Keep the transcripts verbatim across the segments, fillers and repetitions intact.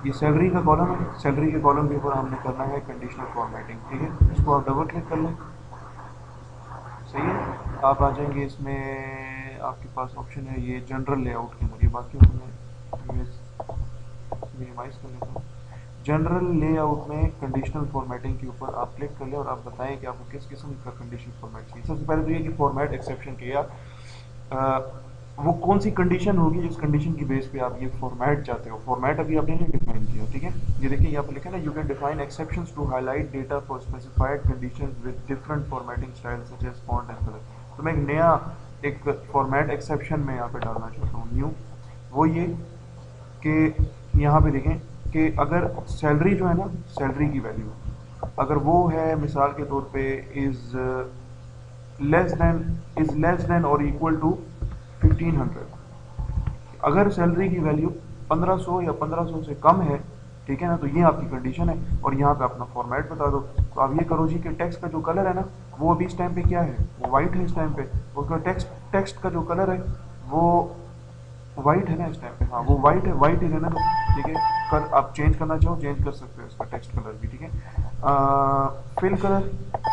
ये सैलरी का कॉलम है, सैलरी के कॉलम के ऊपर हमने करना है कंडीशनल फॉर्मेटिंग, ठीक है। इसको आप डबल क्लिक कर लें, सही है। आप आ जाएंगे इसमें, आपके पास ऑप्शन है ये जनरल लेआउट के अंदर, ये बाकी मैं मिनिमाइज कर लेता हूँ। जनरल लेआउट में कंडीशनल फॉर्मेटिंग के ऊपर आप क्लिक कर लें और आप बताएं कि आपको किस किस्म का कंडीशनल फॉर्मेट चाहिए। सबसे पहले तो ये कि फॉर्मेट एक्सेप्शन के या अ, वो कौन सी कंडीशन होगी जिस कंडीशन की बेस पे आप ये फॉर्मेट चाहते हो। फॉर्मेट अभी आपने नहीं डिफाइन किया, ठीक है। ये देखिए यहाँ पे लिखा है ना, you can define exceptions to highlight data for specified conditions with different formatting style such as font and colour. तो मैं एक नया एक फॉर्मेट एक्सेप्शन में यहाँ पे डालना चाहता हूँ, न्यू। वो ये कि यहाँ पे देखें कि अगर सैलरी जो है ना, सैलरी की वैल्यू अगर वो है मिसाल के तौर पे is less than is less than और इक्वल टू फिफ्टीन हंड्रेड, अगर सैलरी की वैल्यू पंद्रह सौ या पंद्रह सौ से कम है, ठीक है ना, तो ये आपकी कंडीशन है। और यहाँ पे अपना फॉर्मेट बता दो। तो आप ये करो जी कि टेक्स्ट का जो कलर है ना, वो अभी इस टाइम पे क्या है, वो वाइट है इस टाइम पे। उसका टेक्स्ट टेक्स्ट का जो कलर है वो वाइट है ना इस टाइम पे, हाँ वो वाइट है, वाइट ही रहने दो, ठीक है। कर आप चेंज करना चाहो चेंज कर सकते हो इसका टेक्स्ट कलर भी, ठीक है। फिल कलर,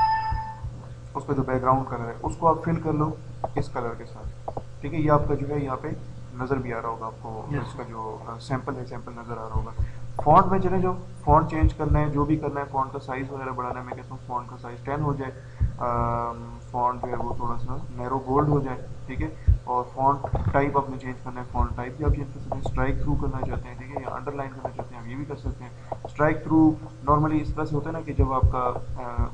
उसका जो बैकग्राउंड कलर है उसको आप फिल कर लो इस कलर के साथ, ठीक है। ये आपका जो है यहाँ पे नज़र भी आ रहा होगा आपको, यस इसका सर। जो सैंपल है सैंपल नज़र आ रहा होगा। फॉन्ट में चले जाओ, फॉन्ट चेंज करना है जो भी करना है, फॉन्ट का साइज़ वगैरह बढ़ाना है, मैं कहता हूँ फॉन्ट का साइज़ टेन हो जाए, फॉन्ट जो है वो थोड़ा सा नैरो बोल्ड हो जाए, ठीक है। और फॉन्ट टाइप आपने चेंज करना है, फॉन्ट टाइप भी आप चेंज कर सकते हैं। स्ट्राइक थ्रू करना चाहते हैं, ठीक है, या अंडरलाइन करना चाहते हैं आप ये भी कर सकते हैं। स्ट्राइक थ्रू नॉर्मली इस तरह से होता है ना कि जब आपका अ,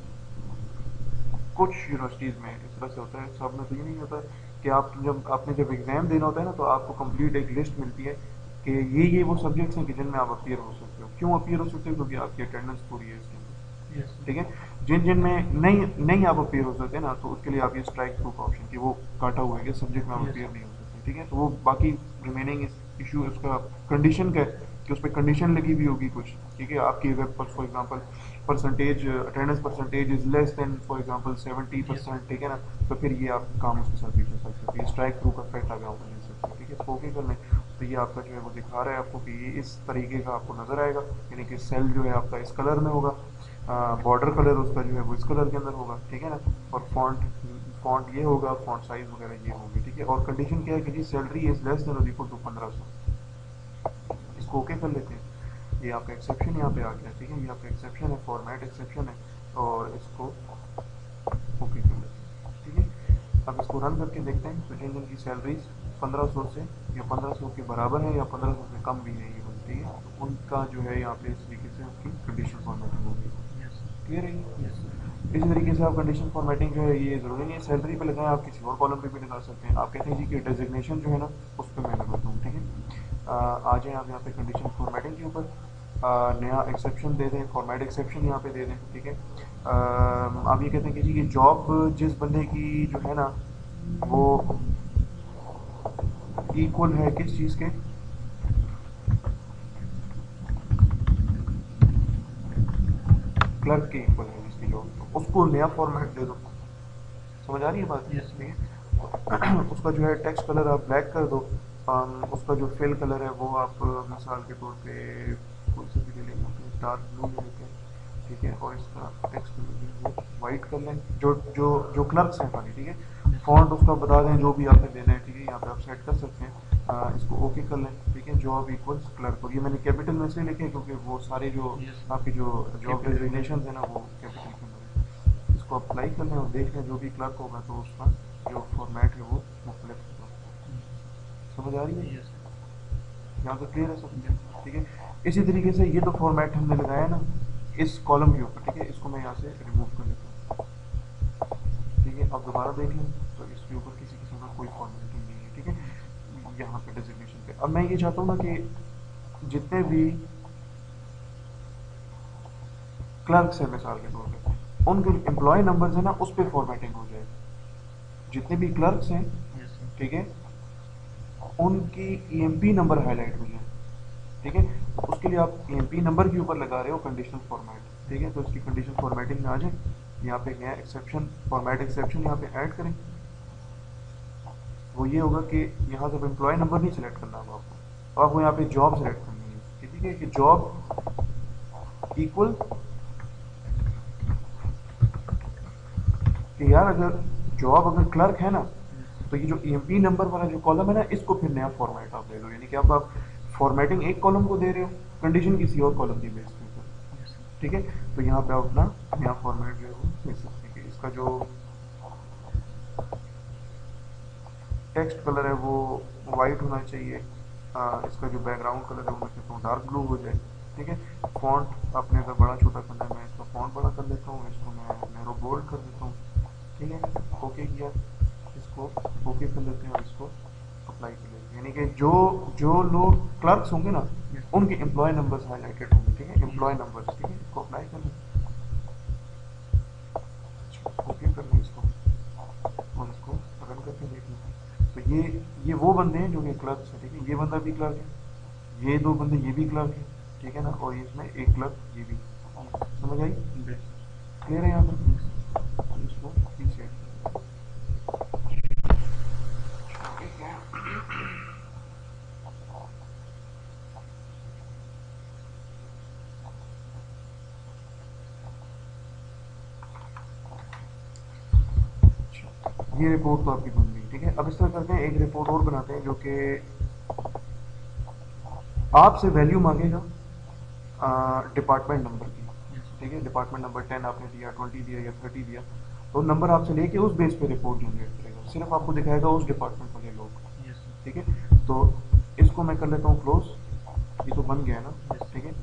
कुछ यूनिवर्सिटीज़ में इस तरह से होता है, सब में तो ये नहीं होता कि आप जब आपने जब एग्ज़ाम देना होता है ना, तो आपको कंप्लीट एक लिस्ट मिलती है कि ये ये वो सब्जेक्ट्स हैं कि जिनमें आप अपीयर हो सकते हो। क्यों अपीयर हो सकते हो? क्योंकि आपकी अटेंडेंस पूरी है इसके अंदर, यस सर। ठीक है। जिन जिन में नहीं नहीं आप अपीयर हो सकते ना, तो उसके लिए आप ये स्ट्राइक थ्रू का ऑप्शन कि वो काटा हुआ है कि सब्जेक्ट में आप यस अपीयर सर। नहीं हो सकते, ठीक है। तो वो बाकी रिमेनिंग इस इशू उसका कंडीशन का है कि उस पर कंडीशन लगी हुई होगी कुछ, ठीक है। आपकी अगर for example percentage attendance percentage is less than for example seventy yes sir. Percent ठीक है ना, तो फिर ये आप काम उसके साथ भी कर सकते हो। तो ये स्ट्राइक थ्रू का इफेक्ट आ गया होगा ले सकते हो, ठीक है। इसको ओके कर लें तो ये आपका जो है वो दिखा रहा है आपको कि ये इस तरीके का आपको नजर आएगा, यानी कि सेल जो है आपका इस कलर में होगा, बॉर्डर कलर उसका जो है वो इस कलर के अंदर होगा, ठीक है ना। और फॉन्ट फॉन्ट ये होगा, फॉन्ट साइज वगैरह ये होगी, ठीक है। और कंडीशन क्या है कि जी सैलरी इज लेस देन और इक्वल टू पंद्रह सौ। इसको ओके कर लेते हैं। ये आपका एक्सेप्शन यहाँ पे आ गया, ठीक है। ये आपका एक्सेप्शन है, फॉर्मेट एक्सेप्शन है। और इसको ओके कर लेते हैं, ठीक है। अब इसको रन करके देखते हैं तो जिन जिन की सैलरीज पंद्रह सौ से या पंद्रह सौ के बराबर है या पंद्रह सौ से कम भी है इवन, ठीक है, तो उनका जो है यहाँ पे इस तरीके से उसकी कंडीशन फॉर्मेटिंग होगी। Yes sir. क्लियर है ये? Yes sir. इसी तरीके से आप कंडीशन फॉर्मेटिंग जो है ये ज़रूरी नहीं है सैलरी पे लगाएं, आप किसी और कॉलम पे भी लगा सकते हैं। आप कहते हैं जी कि डेजिग्नेशन जो है ना उस पर मैं लगाता हूँ, ठीक है। अ, आ जाएं आप यहाँ पे कंडीशन फॉर्मेटिंग के ऊपर, अ, नया एक्सेप्शन दे दें, फॉर्मेट एक्सेप्शन यहाँ पे दे दें, ठीक है। अ, आप ये कहते हैं कि जी ये जॉब जिस बंदे की जो है ना वो इक्वल है किस चीज़ के, क्लर्क के इक्वल है जिसकी जॉब, तो उसको नया फॉर्मेट दे दो। समझ आ रही है बात? Yes sir. ठीक है। तो उसका जो है टेक्स्ट कलर आप ब्लैक कर दो। अम, उसका जो फिल कलर है वो आप मिसाल के तौर पे कोई सा भी ले लेंगे, डार्क ब्लू ले लेते हैं, ठीक है। और इसका टेक्स्ट कलर जो है वो वाइट कर लें, जो जो जो क्लर्क्स हैं खाली, ठीक है। Yes sir. फॉन्ट उसका बता दें जो भी आपने देना है, ठीक है, यहाँ पे आप सेट कर सकते हैं। अ, इसको ओके कर लें, ठीक है। जॉब इक्वल्स क्लर्क, और ये मैंने कैपिटल में इसलिए लिखे क्योंकि वो सारे जो यस सर। आपकी जो जॉब कैपिटल में। डेजिग्नेशन है ना वो कैपिटल के अंदर है। इसको अप्लाई कर लें और देख लें जो भी क्लर्क होगा तो उसका जो फॉर्मेट है वो मुख्तलिफ होगा। समझ आ रही है? Yes sir. यहाँ तक क्लियर है सब? बिल्कुल। ठीक है। इसी तरीके से ये तो फॉर्मेट हमने लगाया ना इस कॉलम के ऊपर, ठीक है। इसको मैं यहाँ से रिमूव कर लेता हूँ, ठीक है। अब दोबारा देख लें तो इसके ऊपर किसी किस्म का कोई फॉर्मेटिंग नहीं है, ठीक है। यहाँ पे डेजिग्नेशन पे अब मैं ये चाहता हूँ ना कि जितने भी क्लर्क्स हैं मिसाल के तौर पे उनके एम्प्लॉय नंबर्स है ना उस पर फॉर्मेटिंग हो जाए। जितने भी क्लर्क्स हैं, यस सर। ठीक है, उनकी ईएमपी नंबर हाईलाइट हो जाए, ठीक है। तो उसके लिए आप ईएमपी नंबर के ऊपर लगा रहे हो कंडीशनल फॉर्मेट, ठीक है। तो इसकी कंडीशन फॉर्मेटिंग में आ जाए, यहाँ पे नया एक्सेप्शन फॉर्मेट एक्सेप्शन यहाँ पे ऐड करें। वो ये होगा कि यहाँ से एम्प्लॉय नंबर नहीं सिलेक्ट करना होगा आपको, तो आपको यहाँ पे जॉब सेलेक्ट करनी है, ठीक है कि जॉब इक्वल कि यार अगर जॉब अगर क्लर्क है ना, तो ये जो ईएमपी नंबर वाला जो कॉलम है ना, इसको फिर नया फॉर्मेट आप दे दो, यानी कि अब आप फॉर्मेटिंग एक कॉलम को दे रहे हो, कंडीशन किसी और कॉलम की बेस पे, ठीक है। तो यहाँ पे आप अपना नया फॉर्मेट जो है वो दे सकते हैं कि इसका जो टेक्स्ट कलर है वो वाइट होना चाहिए, आ, इसका जो बैकग्राउंड कलर है वो मैं कहता हूँ डार्क ब्लू हो जाए, ठीक है। फॉन्ट आपने अगर बड़ा छोटा करना है, मैं इसका फॉन्ट बड़ा कर देता हूँ, इसको मैं नैरो बोल्ड कर देता हूँ, ठीक है। ओके किया, इसको ओके कर लेते हैं और इसको अप्लाई कर लेते हैं, यानी कि जो जो लोग क्लर्क्स होंगे ना, उनके एम्प्लॉय नंबर्स हाईलाइटेड होंगे, ठीक है, एम्प्लॉय नंबर्स, ठीक है। इसको अप्लाई कर लें, ओके कर लें इसको और इसको रन करके देख लें। तो ये ये वो बंदे हैं जो कि क्लर्क्स हैं, ठीक है। ये बंदा भी क्लर्क है, ये दो बंदे ये भी क्लर्क है, ठीक है ना, और इसमें एक क्लर्क ये भी, समझ आई, क्लियर है यहाँ पर। इसको पीछे ये रिपोर्ट तो आपकी बन गई, ठीक है। अब इस तरह करते हैं, एक रिपोर्ट और बनाते हैं जो कि आपसे वैल्यू मांगेगा डिपार्टमेंट नंबर की, ठीक है। डिपार्टमेंट नंबर टेन आपने दिया, ट्वेंटी दिया या थर्टी दिया, तो नंबर आपसे लेके उस बेस पे रिपोर्ट जनरेट करेगा, सिर्फ आपको दिखाएगा उस डिपार्टमेंट वाले लोग, ठीक है। तो इसको मैं कर लेता हूँ क्लोज, ये तो बन गया ना, ठीक है।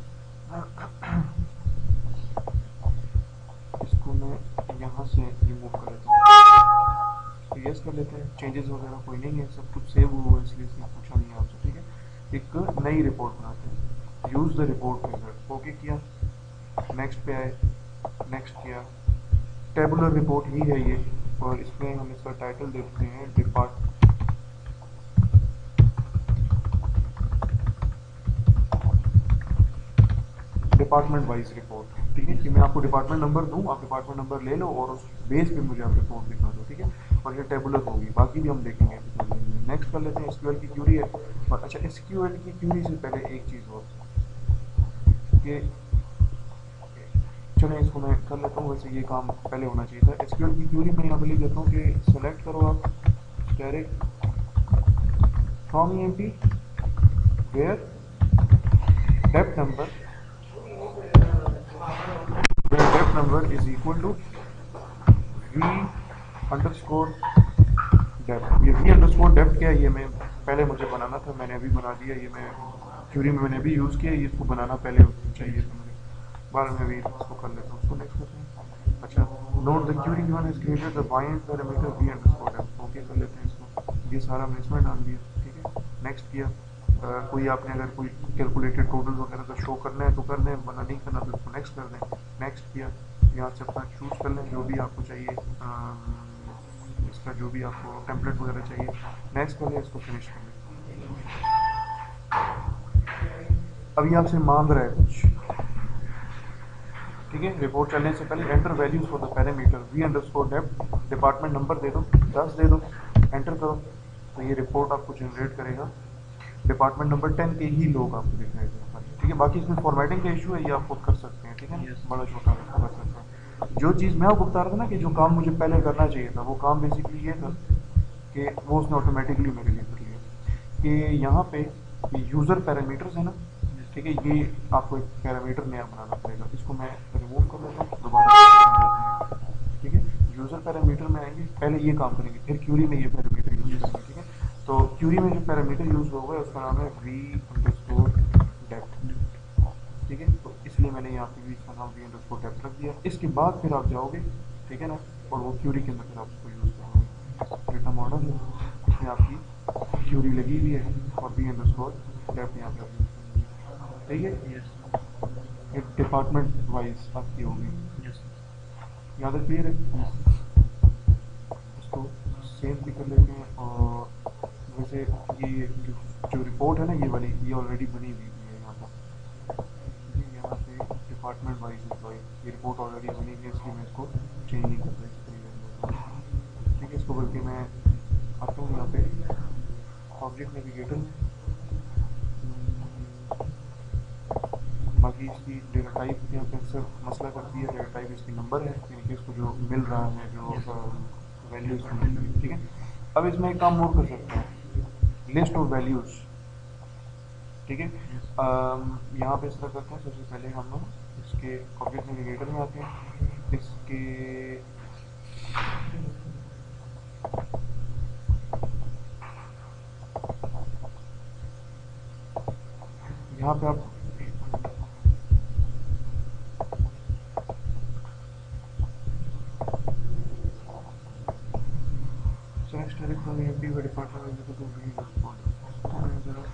इसको मैं यहाँ से रिमूव कर लेता हूँ, तो यस कर लेते हैं, चेंजेस वगैरह कोई नहीं है, सब कुछ सेव हुआ है, इसलिए इसने पूछा नहीं है आपसे, ठीक है। एक नई रिपोर्ट बनाते हैं, use the report result, okay किया, नेक्स्ट पे आए, नेक्स्ट किया, टेबुलर रिपोर्ट ही है ये, और इसमें हम इसका टाइटल देते हैं डिपार्ट डिपार्टमेंट वाइज रिपोर्ट, ठीक है। कि मैं आपको डिपार्टमेंट नंबर दूं, आप डिपार्टमेंट नंबर ले लो और उस बेस पे मुझे आप रिपोर्ट दिखा दो, ठीक है। और ये टेबुलर होगी, बाकी भी हम देखेंगे। नेक्स्ट कर लेते हैं, एसक्यूएल की क्यूरी है, और अच्छा एसक्यूएल की क्यूरी से पहले एक चीज़ और कि चलो इसको मैं कर लेता हूँ, वैसे ये काम पहले होना चाहिए था। एसक्यूएल की क्यूरी में यहाँ पे लिख देता हूँ कि सेलेक्ट करो आप direct from EMP where depth number where depth number is equal to v underscore depth। ये v underscore depth क्या है, ये मैं पहले मुझे बनाना था, मैंने अभी बना दिया, ये मैं क्यूरी में मैंने अभी यूज़ किया, ये इसको बनाना पहले चाहिए था मुझे, बाद में भी इसको कर लेता हूँ। इसको नेक्स्ट करते हैं, अच्छा note the query given has created the bind parameter v underscore depth, okay कर लेते हैं इसको, ये सारा मैं इसमें डाल दिया, ठीक है। नेक्स्ट किया, Uh, कोई आपने अगर कोई कैलकुलेटेड टोटल वगैरह का शो करना है तो कर लें, वरना नहीं करना तो उसको नेक्स्ट कर दें। नेक्स्ट किया, यहाँ से अपना चूज़ कर लें जो भी आपको चाहिए, uh, इसका जो भी आपको टेम्पलेट वगैरह चाहिए, नेक्स्ट कर लें, इसको फिनिश कर लें। अभी आपसे मांग रहा है कुछ, ठीक है। रिपोर्ट चलने से पहले enter values for the parameter V underscore depth, department number दे दो, दस दे दो, एंटर करो, तो ये रिपोर्ट आपको जनरेट करेगा। डिपार्टमेंट नंबर टेन के ही लोग आपको दिखाएगा, ठीक है। बाकी इसमें फॉर्मेटिंग का इशू है, ये आप खुद कर सकते हैं, ठीक है। yes. बड़ा छोटा इसको कर सकते हैं। जो चीज़ मैं आपको बता रहा था ना कि जो काम मुझे पहले करना चाहिए था, वो काम बेसिकली ये था कि वो उसने ऑटोमेटिकली मेरे लिए कर लिया, कि यहाँ पे यूज़र पैरामीटर्स है ना, ठीक है। ये आपको एक पैरामीटर नया बनाना पड़ेगा, इसको मैं रिमूव कर लेता हूँ, दोबारा, ठीक है। यूज़र पैरामीटर में आएंगे, पहले ये काम करेंगे, फिर क्यूरी में ये पैरामीटर यूज करेंगे, ठीक है। तो क्यूरी में जो पैरामीटर यूज होगा उसका नाम है वी अंडरस्कोर डेप्थ, ठीक है। तो इसलिए मैंने यहाँ पे भी इसका नाम वी अंडरस्कोर डेप्थ रख दिया। इसके बाद फिर आप जाओगे, ठीक है ना, और वो क्यूरी के अंदर फिर आप उसको यूज़ करोगे। डेटा मॉडल है, इसमें आपकी क्यूरी लगी हुई है और वी अंडरस्कोर डेप्थ यहाँ पे यूज़ करेंगे, ठीक है। एक डिपार्टमेंट वाइज आपकी होगी, यहाँ तक क्लियर है। इसको सेव भी कर लेते हैं, और वैसे ये जो, जो रिपोर्ट है ना ये वाली, ये ऑलरेडी बनी हुई है यहाँ पर, यहाँ पे डिपार्टमेंट वाइज एम्प्लॉय, ये रिपोर्ट ऑलरेडी बनी हुई है, इसलिए मैं इसको चेंज नहीं कर सकता, ठीक है। इसको बल्कि मैं आता हूँ यहाँ पे ऑब्जेक्ट नेविगेटर में, कि इसकी डेटा टाइप यहाँ पे अक्सर मसला करती है। डेटा टाइप इसकी नंबर है, यानी कि इसको जो मिल रहा है, जो वैल्यू इसको मिल रही है, ठीक है। अब इसमें एक काम और कर सकते हैं, लिस्ट ऑफ वैल्यूज़, ठीक है। अम, यहाँ पे इस तरह करते हैं, सबसे पहले हम इसके ऑब्जेक्ट नेविगेटर में आते हैं, इसके यहाँ पे आप सेलेक्ट डायरेक्ट फ्रॉम एमडी व डिपार्टमेंट टू बी रिस्पॉन्ड जरा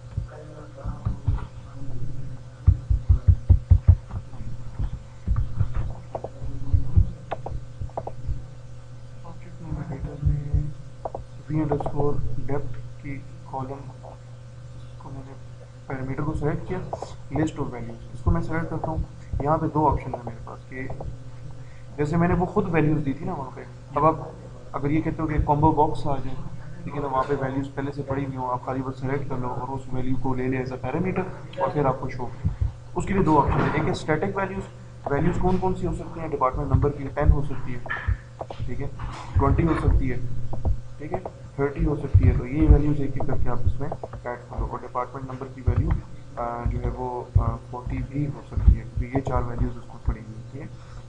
ऑब्जेक्ट नेविगेटर में वी अंडरस्कोर डेप्थ की कॉलम को मैंने पैरामीटर को सेलेक्ट किया, लिस्ट ऑफ वैल्यूज इसको मैं सेलेक्ट करता हूँ। यहाँ पे दो ऑप्शन है मेरे पास कि जैसे मैंने वो खुद वैल्यूज दी थी ना वहाँ पे, अब आप अगर ये कहते हो कि कॉम्बो बॉक्स आ जाए, ठीक है ना, वहाँ पे वैल्यूज पहले से पड़ी हुई हो, आप खाली बस सेलेक्ट कर लो और उस वैल्यू को ले ले एज अ पैरामीटर और फिर आपको शो। उसके लिए दो ऑप्शन है, एक है स्टैटिक वैल्यूज, वैल्यूज कौन कौन सी हो सकती हैं, डिपार्टमेंट नंबर की टेन हो सकती है, ठीक है, ट्वेंटी हो सकती है, ठीक है, थर्टी हो सकती है। तो ये वैल्यूज एक एक करके आप इसमें ऐड कर लो, और डिपार्टमेंट नंबर की वैल्यू जो है वो फोर्टी भी हो सकती है, तो ये चार वैल्यूज उसको पड़ी हुई, ठीक है।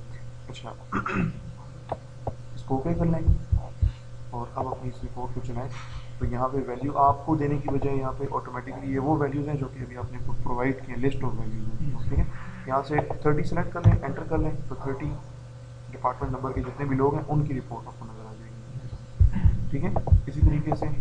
अच्छा, इसको ओके कर लें और अब अपनी इस रिपोर्ट को चलाएं। तो यहाँ पे वैल्यू आपको देने की बजाय यहाँ पे ऑटोमेटिकली ये वो वैल्यूज़ हैं जो कि अभी आपने प्रोवाइड किए, लिस्ट ऑफ वैल्यूज़ हैं, ठीक है। यहाँ से थर्टी सेलेक्ट कर लें, एंटर कर लें, तो थर्टी डिपार्टमेंट नंबर के जितने भी लोग हैं उनकी रिपोर्ट आपको नज़र आ जाएगी, ठीक है। इसी तरीके से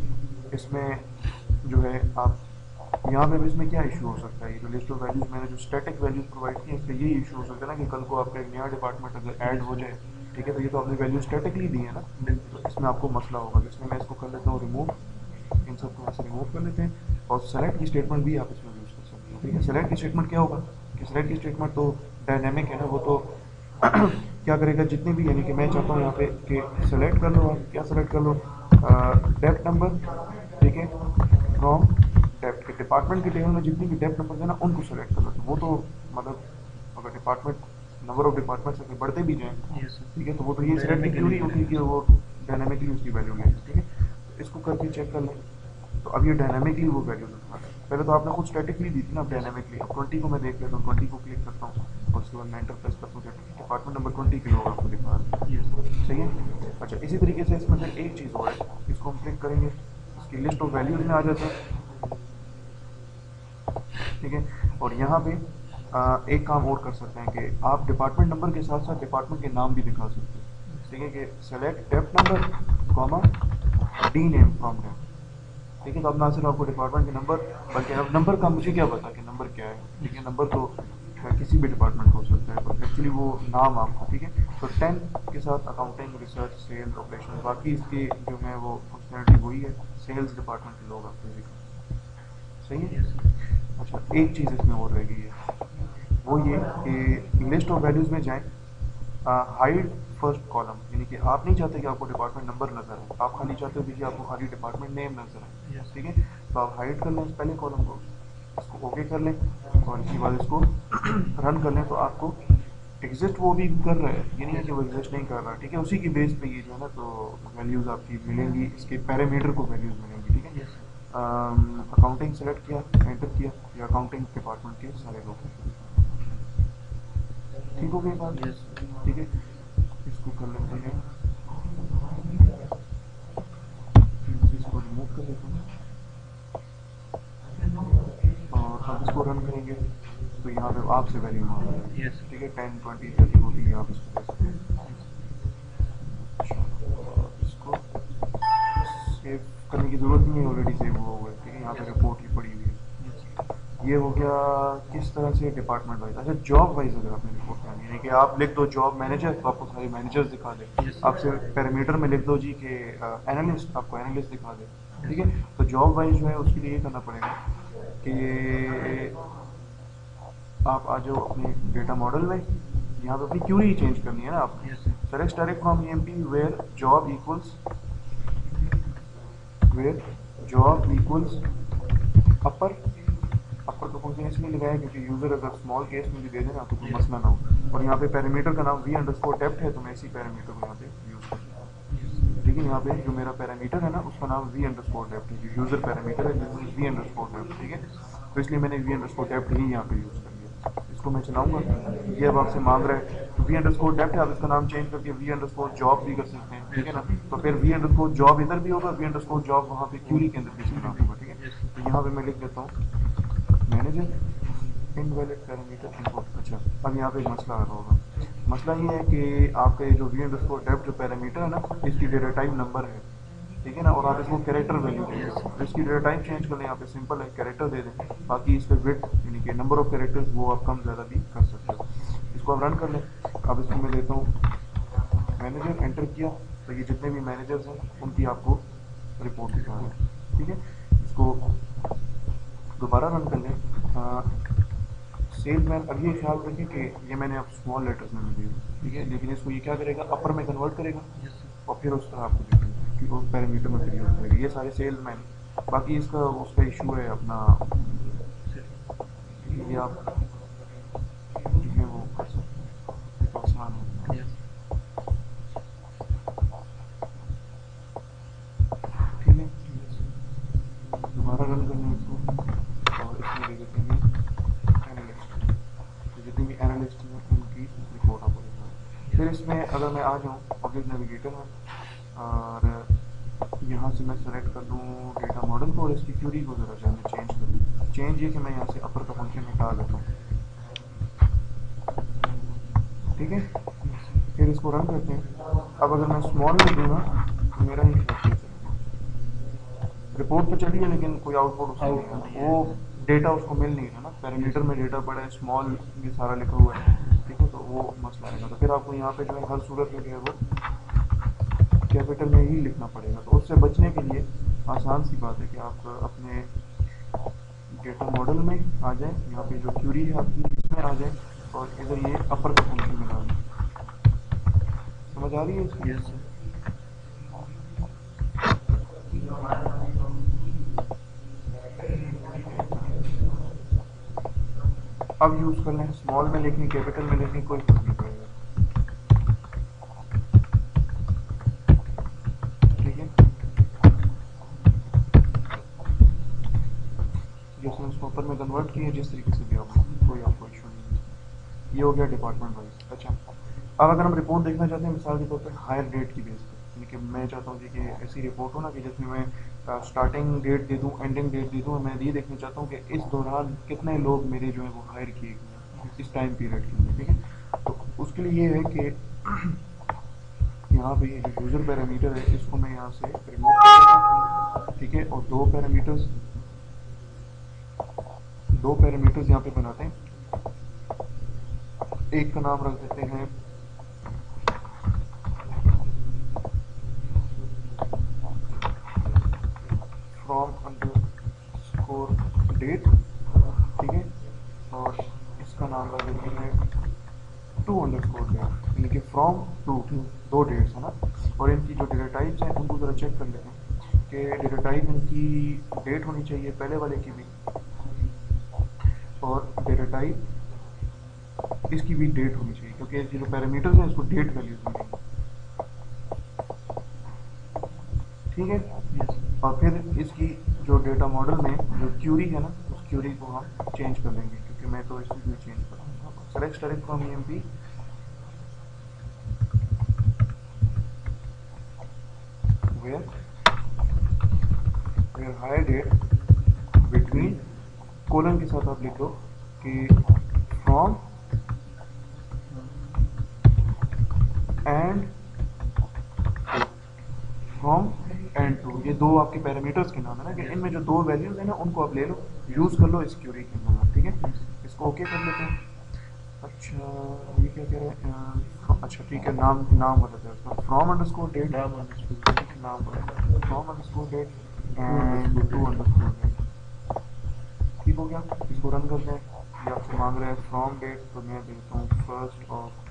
इसमें जो है आप यहाँ पे भी इसमें क्या इशू हो सकता है, ये जो लिस्ट ऑफ वैल्यूज़ मैंने जो स्टैटिक वैल्यूज़ प्रोवाइड की है, इससे ये इशू हो सकता है ना कि कल को आपका एक नया डिपार्टमेंट अगर ऐड हो जाए, ठीक है, तो ये तो आपने वैल्यू स्टैटिकली दी है ना, तो इसमें आपको मसला होगा। इसमें मैं इसको कर लेता हूँ रिमूव, इन सबको ऐसे रिमूव कर लेते हैं, और सेलेक्ट की स्टेटमेंट भी आप इसमें यूज़ कर सकते हैं, ठीक है। सेलेक्ट की स्टेटमेंट क्या होगा कि सेलेक्ट की स्टेटमेंट तो डायनेमिक है ना, वो तो क्या करेगा, जितने भी, यानी कि मैं चाहता हूँ यहाँ पे कि सेलेक्ट कर लो, आप क्या सेलेक्ट कर लो, डेप्थ नंबर, ठीक है, फ्रॉम डेप्थ के डिपार्टमेंट के टेबल में जितनी भी डेप्थ नंबर है ना उनको सेलेक्ट कर लो। तो वो तो मतलब अगर डिपार्टमेंट नंबर ऑफ डिपार्टमेंट्स अगर बढ़ते भी जाएँ, ठीक है, तो वो तो ये सेलेक्ट की क्यों नहीं होती कि वो डायनामिकली उसकी वैल्यू लें, ठीक है। तो इसको करके चेक कर लें, तो अब ये डायनामिकली वो वैल्यू दिखा रहा है। पहले तो आपने खुद स्टैटिकली दी थी ना डायनामिकली, अब ट्वेंटी को मैं देख लेता हूँ, ट्वेंटी को क्लिक करता हूँ और उसके बाद मैं एंटर प्रेस करता हूँ, डिपार्टमेंट नंबर ट्वेंटी के लोग आपको दिखा रहे हैं, सही है। अच्छा, इसी तरीके से इसमें फिर एक चीज़ और है, इसको हम क्लिक करेंगे, इसकी लिस्ट ऑफ वैल्यूज में आ जाते हैं, ठीक है। और यहाँ पे आ, एक काम और कर सकते हैं कि आप डिपार्टमेंट नंबर के साथ साथ डिपार्टमेंट के नाम भी दिखा सकते हैं, ठीक है, कि select depth number comma D name from depth, ठीक है। तो अब ना सिर्फ आपको डिपार्टमेंट के नंबर, बल्कि अब नंबर का मुझे क्या पता कि नंबर क्या है, ठीक है, नंबर तो किसी भी डिपार्टमेंट हो सकता है, पर एक्चुअली वो नाम आपको, ठीक है। तो टेन के साथ अकाउंटिंग, रिसर्च, सेल्स, ऑपरेशन, बाकी इसकी जो है वो फंक्शनलिटी वही है, सेल्स डिपार्टमेंट के लोग आपको दिखा, सही है। अच्छा, एक चीज़ इसमें और रह गई है, वो ये कि लिस्ट ऑफ वैल्यूज़ में जाएं, हाइड फर्स्ट कॉलम, यानी कि आप नहीं चाहते कि आपको डिपार्टमेंट नंबर नजर आए, आप खाली चाहते हो कि आपको खाली डिपार्टमेंट नेम नजर आए, ठीक है। तो आप हाइड कर लें इस पहले कॉलम को, इसको ओके कर लें और इसके बाद इसको रन कर लें, तो आपको एग्जिस्ट वो भी कर रहा है, ये नहीं है कि वो एग्जिस्ट नहीं कर रहा, ठीक है। उसी की बेस पे ये जो है ना तो वैल्यूज़ आपकी मिलेंगी, इसके पैरामीटर को वैल्यूज़ मिलेंगी, ठीक है। अकाउंटिंग सेलेक्ट किया, एंटर किया, या अकाउंटिंग डिपार्टमेंट के सारे लोग, ठीक हो गई बात, ठीक है। इसको कर लेते हैं, इसको रिमूव कर लेते हैं और अब इसको रन करेंगे, तो यहाँ पे आपसे वैल्यू मांग रहा है, ठीक है, टेन ट्वेंटी थर्टी होती है, आप इसको दे सकते हैं। इसको सेव करने की ज़रूरत नहीं है, ऑलरेडी सेव हुआ हुआ है, ठीक है। यहाँ पे रिपोर्ट ही पड़ी हुई है। ये हो गया किस तरह से डिपार्टमेंट वाइज। अच्छा, जॉब वाइज अगर आपने रिपोर्ट करनी है, यानी कि आप लिख दो जॉब मैनेजर तो आपको सारे मैनेजर्स दिखा दे, आप सिर्फ पैरामीटर में लिख दो जी कि एनालिस्ट, आपको एनालिस्ट दिखा दे, ठीक है। तो जॉब वाइज जो है उसके लिए ये करना पड़ेगा कि आप आ जाओ अपने डेटा मॉडल में, यहाँ पे अपनी क्यूरी चेंज करनी है ना आपने, select direct from EMP where job equals where job equals upper upper auto function इसलिए लगाया क्योंकि यूज़र अगर स्मॉल केस में भी दे देना तो कोई मसला ना हो। और यहाँ पे पैरामीटर का नाम वी अंडर स्कोर डेप्थ है, तो मैं इसी पैरामीटर को यहाँ पे यूज़ कर सकता हूँ। लेकिन यहाँ पे जो मेरा पैरामीटर है ना उसका नाम वी अंडर स्कोर डेप्थ है, जो यूज़र पैरामीटर है this is V underscore depth, ठीक है। तो इसलिए मैंने वी अंडर स्कोर डेप्थ ही यहाँ पे यूज़ कर लिया। इसको मैं चलाऊँगा, ये अब आपसे मांग रहा है तो वी अंडर स्कोर डेप्थ है, आप इसका नाम चेंज करके वी अंडर स्कोर जॉब भी कर सकते हैं, ठीक है ना। तो फिर वी अंडर स्कोर जॉब इधर भी होगा, वी अंडर स्कोर जॉब वहाँ पे क्यूरी के अंदर भी इस्तेमाल होगा, ठीक है। तो यहाँ पे मैं लिख देता हूँ मैनेजर इनवैलिड पैरामीटर इनपुट। अच्छा, अब यहाँ पे एक मसला आ रहा होगा। मसला ये है कि आपका जो वी अंडर स्कोर डेप्थ जो पैरामीटर है ना इसकी डेटा टाइप नंबर है, ठीक है ना, और आप इसको कैरेक्टर वैल्यू दे दें। तो इसकी डेटा टाइप चेंज कर लें, यहाँ पे सिंपल है कैरेक्टर दे दें, बाकी इस पर विड्थ यानी कि नंबर ऑफ कैरेक्टर्स वो आप कम ज़्यादा भी कर सकते हो। इसको आप रन कर लें। अब इसको मैं देता हूँ मैनेजर, एंटर किया तो ये जितने भी मैनेजर्स हैं उनकी आपको रिपोर्ट दिखा रहा है, ठीक है। इसको दोबारा रन कर लें। सेल्स मैन, अब ये ख्याल रखें कि ये मैंने अब स्मॉल लेटर्स में दिया, ठीक है, लेकिन इसको ये क्या करेगा अपर में कन्वर्ट करेगा और फिर उस तरह आपको दिखेगा कि वो पैरामीटर में फिर यूज़ करेगा। ये सारे सेल्स मैन, बाकी इसका उसका इशू है अपना, ये आप जो है वो कर सकते हैं, ये तो आसान है, ठीक है। दोबारा रन करना इसको और इसमें दे देते हैं एनालिस्ट, तो जितने भी एनालिस्ट हैं उनकी रिपोर्ट आपको दिखाएं। फिर इसमें अगर मैं आ जाऊँ ऑब्जेक्ट नेविगेटर में और यहाँ से मैं सेलेक्ट कर लूँ डेटा मॉडल को और इसकी क्यूरी को ज़रा जो मैं चेंज कर लूँ। चेंज ये कि मैं यहाँ से अपर का फंक्शन निकाल लेता हूँ, ठीक है। फिर इसको रन करते हैं। अब अगर मैं स्मॉल में दूँ ना तो मेरा ही खर्च रिपोर्ट तो चली है लेकिन कोई आउटपुट उसका नहीं है, वो डेटा उसको मिल नहीं रहा ना, पैरामीटर में डेटा पड़ा है, स्मॉल ये सारा लिखा हुआ है, ठीक है, तो वो मसला आएगा। तो फिर आपको यहाँ पे जो है हर सूरत में जो है वो कैपिटल में ही लिखना पड़ेगा। तो उससे बचने के लिए आसान सी बात है कि आप अपने डेटा मॉडल में आ जाए, यहाँ पे जो क्यूरी है आपकी इसमें आ जाए और इधर ये अपर का फंक्शन में डाल दें। समझ आ रही है इसकी? Yes sir. अब यूज़ कर लें, स्मॉल में लिखनी कैपिटल में लिखनी कोई फर्क नहीं पड़ेगा, ठीक है। जैसे उसको ऊपर में कन्वर्ट किया जिस तरीके से भी आपको, कोई आपको इशू नहीं है। ये हो गया डिपार्टमेंट वाइज। अच्छा, अब अगर हम रिपोर्ट देखना चाहते हैं मिसाल के तौर पर हायर डेट की बेस पर, यानी कि मैं चाहता हूँ जी कि ऐसी रिपोर्ट हो ना कि जिसमें मैं स्टार्टिंग डेट दे दूँ एंडिंग डेट दे दूँ, मैं ये देखना चाहता हूँ कि इस दौरान कितने लोग मेरे जो है वो हायर किए गए हैं इस टाइम पीरियड के अंदर, ठीक है। तो उसके लिए ये है कि यहाँ पे ये जो यूज़र पैरामीटर है इसको मैं यहाँ से रिमूव कर देता हूँ, ठीक है, और दो पैरामीटर्स दो पैरामीटर्स यहाँ पे बनाते हैं। एक का नाम रख देते हैं फ्रॉम अंडरस्कोर डेट, ठीक है, और इसका नाम रख देते हैं टू अंडरस्कोर डेट, यानी कि फ्रॉम टू, दो डेट्स है ना। और इनकी जो डेटा टाइप्स हैं उनको ज़रा चेक कर लेते हैं कि डेटा टाइप इनकी डेट होनी चाहिए पहले वाले की भी, और डेटा टाइप इसकी भी डेट होनी चाहिए क्योंकि ये जो पैरामीटर्स हैं इसको डेट वैल्यूज मिलेंगी, ठीक है। यस और फिर इसकी जो डेटा मॉडल में जो क्यूरी है ना उस क्यूरी को हम चेंज कर लेंगे क्योंकि मैं तो इसको भी चेंज करूँगा। Select direct from E M P, where where hire date between colon के साथ आप लिखो कि from and from and to, ये दो आपके पैरामीटर्स के नाम है ना कि इनमें जो दो वैल्यूज है ना उनको आप ले लो, यूज़ कर लो इस क्यूरी के अंदर, ठीक है। इसको ओके कर लेते हैं। अच्छा, ये क्या कह रहे हैं, अच्छा ठीक है, नाम नाम बता दें उसका फ्रॉम अंडरस्कोर डेट, नाम अंडरस्कोर नाम from underscore date and to underscore date, ठीक हो गया। इसको रन करते हैं। ये आपसे मांग रहा है फ्रॉम डेट, तो मैं देता हूँ first of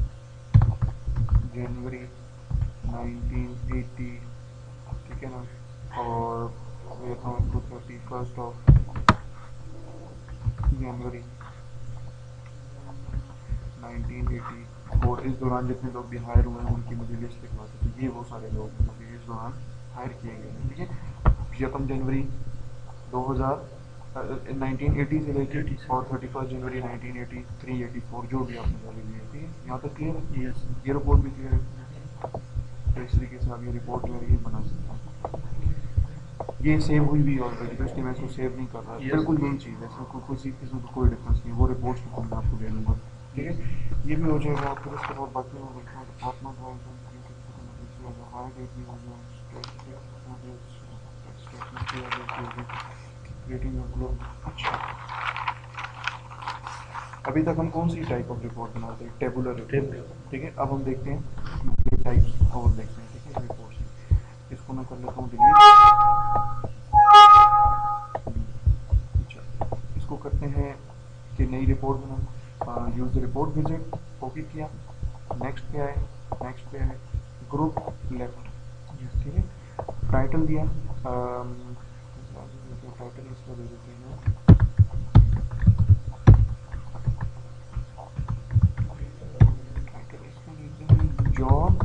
January nineteen eighty, ठीक है ना, और देता हूँ इसको thirty first of January nineteen eighty four, इस दौरान जितने लोग भी हायर हुए हैं उनकी मुझे लिस्ट लिखवा सकते, ये वो सारे लोग हैं जो कि इस दौरान हायर किए गए हैं, ठीक है। यकम जनवरी दो हज़ार नाइनटीन एटी से लेके और thirty first January nineteen eighty three eighty four जो भी आपने वैल्यू ली है, ठीक है। यहाँ तक क्लियर है? यस ये रिपोर्ट भी क्लियर है। तो इस तरीके से आप ये रिपोर्ट जो है ये बना सकते हैं। ये सेव हुई भी ऑलरेडी, तो इसलिए मैं इसको सेव नहीं कर रहा। Yes. बिल्कुल यही चीज़ है, इसमें कोई किसी किस्म का कोई डिफरेंस नहीं, वो रिपोर्ट्स को मैं आपको दे दूँगा, ठीक है। ये भी हो जाएगा। फिर उसके बाद बाकी में देखो डिपार्टमेंट वाइज हायर डेट भी हो गया, रेटिंग ऑफ ग्लोब। अच्छा, अभी तक हम कौन सी टाइप ऑफ रिपोर्ट बनाते हैं? टेबुलर रिपोर्ट, ठीक है। अब हम देखते हैं ये टाइप और देखते हैं, ठीक है, रिपोर्ट। इसको मैं कर लेता हूँ डिलीट। अच्छा, इसको करते हैं कि नई रिपोर्ट बना, use the report visit, okay किया। नेक्स्ट पे आए, नेक्स्ट पे आए, ग्रुप लेफ्ट, ठीक है। टाइटल दिया, टाइटल इसका दे देते हैं, टाइटल इसका देते हैं जॉब,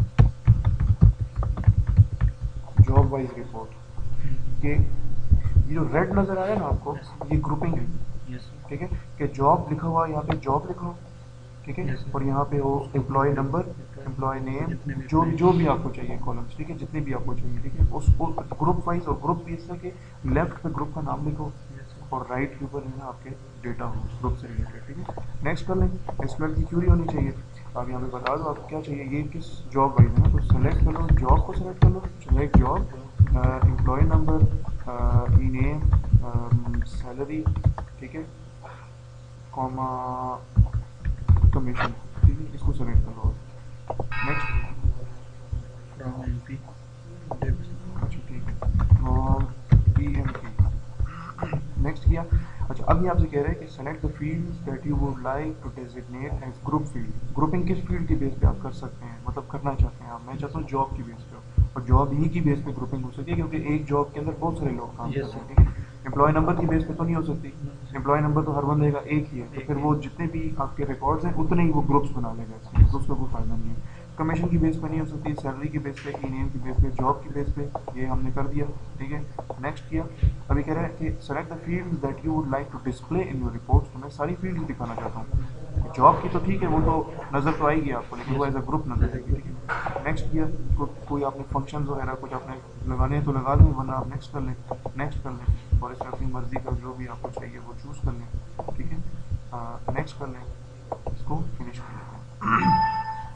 जॉब वाइज रिपोर्ट। ये ये जो रेड नज़र आया ना आपको, ये ग्रुपिंग है, यस ठीक है। कि जॉब लिखा हुआ, यहाँ पे जॉब लिखो, ठीक है। Yes, sir. और यहाँ पे हो एम्प्लॉय नंबर, एम्प्लॉय नेम, जितने भी जो employees जो हैं। भी आपको चाहिए कॉलम्स, ठीक है, जितने भी आपको चाहिए, ठीक है। उस ग्रुप वाइज और ग्रुप भी इससे के लेफ्ट पे ग्रुप का नाम लिखो Yes, sir. और राइट के ऊपर है ना आपके डेटा हो उस ग्रुप से रिलेटेड, ठीक है। नेक्स्ट कर लें। एसक्यूएल की क्यूरी होनी चाहिए। आप यहाँ पे बता दो आपको क्या चाहिए, ये किस जॉब वाइज है ना, तो सेलेक्ट कर लो, जॉब को सेलेक्ट कर लो, select job, employee number, E name, salary, ठीक है, कॉमा कमीशन, ठीक है, इसको सेलेक्ट कर लो। Next, From M P. Davis. अच्छा ठीक है, from P M P, next किया। अच्छा, अब ये आपसे कह रहे हैं कि select the fields that you would like to designate as group field. Grouping किस फील्ड की बेस पे आप कर सकते हैं, मतलब करना चाहते हैं आप? मैं चाहता हूँ जॉब की बेस पे, और जॉब ही की बेस पे ग्रुपिंग हो सकती है, क्योंकि एक जॉब के अंदर बहुत सारे लोग काम Yes, कर sir. रहे हैं, ठीक है। एम्प्लॉय नंबर की बेस पे तो नहीं हो सकती, No, sir. एम्प्लॉय नंबर तो हर बंदे का एक ही है, तो एक फिर ही वो है। जितने भी आपके रिकॉर्ड्स हैं उतने ही वो ग्रुप्स बना लेगा, इसमें तो उसका कोई फ़ायदा नहीं है। कमीशन की बेस पे नहीं हो सकती, सैलरी की बेस पे, ई नेम की बेस पे, जॉब की बेस पे, ये हमने कर दिया, ठीक है। नेक्स्ट किया। अभी कह रहा है कि select the fields that you would like to display in your reports. तो मैं सारी फील्ड्स दिखाना चाहता हूँ। जॉब की तो ठीक है, वो तो नज़र तो आएगी आपको, लेकिन वो एज अ ग्रुप नज़र आएगी, ठीक है। नेक्स्ट किया। को, कोई आपने फंक्शंस वगैरह कुछ आपने लगाने हैं तो लगा दें, वरना आप नेक्स्ट कर लें, नेक्स्ट कर लें, और इसमें अपनी मर्ज़ी का जो भी आपको चाहिए वो चूज़ कर लें, ठीक है। नेक्स्ट कर लें, इसको फिनिश कर लेते हैं।